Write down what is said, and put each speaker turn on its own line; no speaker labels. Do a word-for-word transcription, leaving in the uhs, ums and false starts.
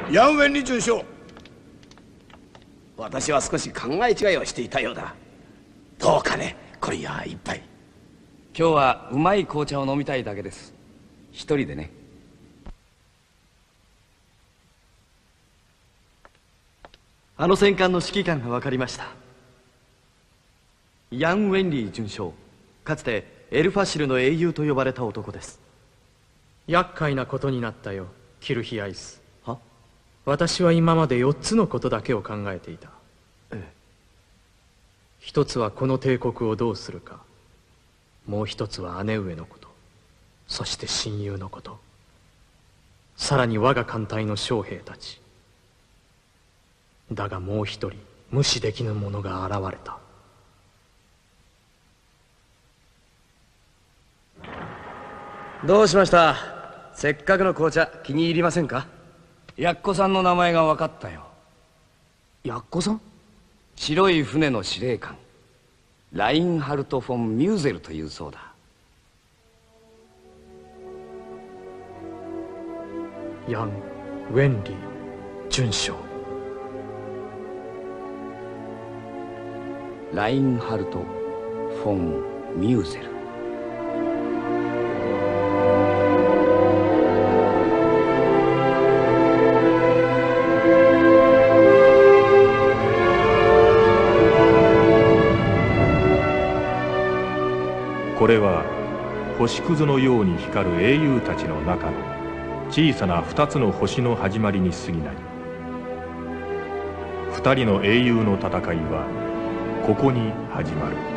ヤンウェンリ准将、私は少し考え違いをしていたようだ。どうかね、これいや一杯。
今日はうまい紅茶を飲みたいだけです。一人でね。
あの戦艦の指揮官が分かりました。ヤン・ウェンリー准将、かつてエルファシルの英雄と呼ばれた男です。
厄介なことになったよ、キルヒアイス。
は？
私は今までよっつのことだけを考えていた。
ええ。
一つはこの帝国をどうするか、もう一つは姉上のこと、そして親友のこと、さらに我が艦隊の将兵たち。だがもう一人無視できぬ者が現れた。
どうしました？せっかくの紅茶気に入りませんか？やっこさんの名前が分かったよ。
やっこさん？
白い船の司令官ラインハルト・フォン・ミューゼルというそうだ。
ヤン・ウェンリー准将。
ラインハルト・フォン・ミューゼル。
これは星屑のように光る英雄たちの中の小さな二つの星の始まりに過ぎない。二人の英雄の戦いはここに始まる。